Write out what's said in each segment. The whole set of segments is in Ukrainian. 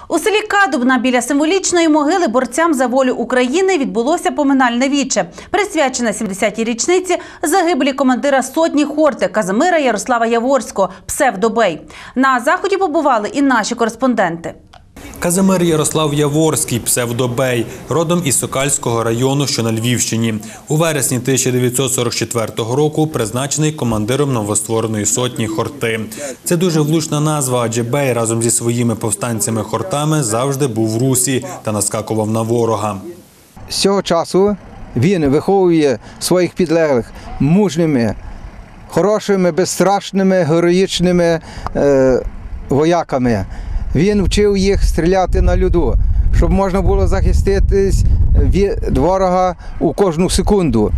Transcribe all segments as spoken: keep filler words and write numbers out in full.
У селі Кадубна біля символічної могили борцям за волю України відбулося поминальне віче, присвячене сімдесятій річниці загибелі командира сотні Хорти Казимира Ярослава Яворського, псевдо Бей. На заході побували і наші кореспонденти. Казимир Ярослав Яворський, псевдо Бей, родом із Сокальського району, що на Львівщині. У вересні тисяча дев'ятсот сорок четвертого року призначений командиром новоствореної сотні Хорти. Це дуже влучна назва, адже Бей разом зі своїми повстанцями-хортами завжди був в русі та наскакував на ворога. З цього часу він виховує своїх підлеглих мужніми, хорошими, безстрашними, героїчними е, вояками. Він вчив їх стріляти на льоду, щоб можна було захиститись від ворога у кожну секунду.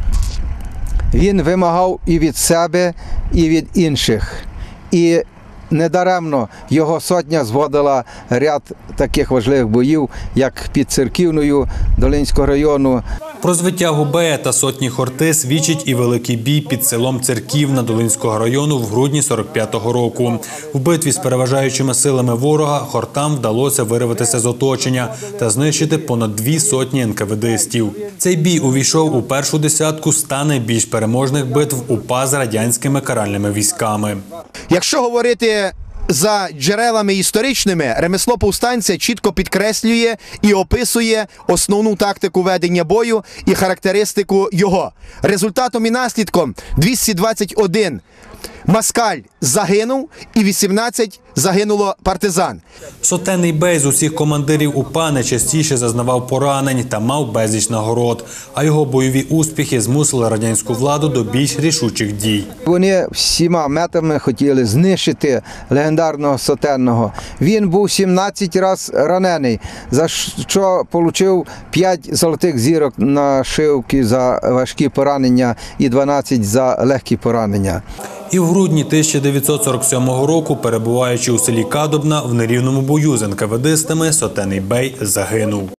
Він вимагав і від себе, і від інших. І недаремно його сотня зводила ряд таких важливих боїв, як під Церківною Долинського району. Про звитягу Бея та сотні Хорти свідчить і великий бій під селом Церківна Долинського району в грудні сорок п'ятого року. В битві з переважаючими силами ворога Хортам вдалося вирватися з оточення та знищити понад дві сотні ен ка ве дистів. Цей бій увійшов у першу десятку ста найбільш переможних битв УПА з радянськими каральними військами. Якщо говорити за джерелами історичними, ремесло повстанця чітко підкреслює і описує основну тактику ведення бою і характеристику його. Результатом і наслідком двісті двадцять один москаль загинув і вісімнадцять загинуло партизан. Сотенний Бей з усіх командирів УПА найчастіше зазнавав поранень та мав безліч нагород, а його бойові успіхи змусили радянську владу до більш рішучих дій. Вони всіма метами хотіли знищити легендарного сотенного. Він був сімнадцять разів ранений, за що отримав п'ять золотих зірок нашивки за важкі поранення і дванадцять за легкі поранення. І в грудні тисяча дев'ятсот сорок сьомого року, перебуваючи у селі Кадубна в нерівному бою з ен ка ве дистами, сотенний Бей загинув.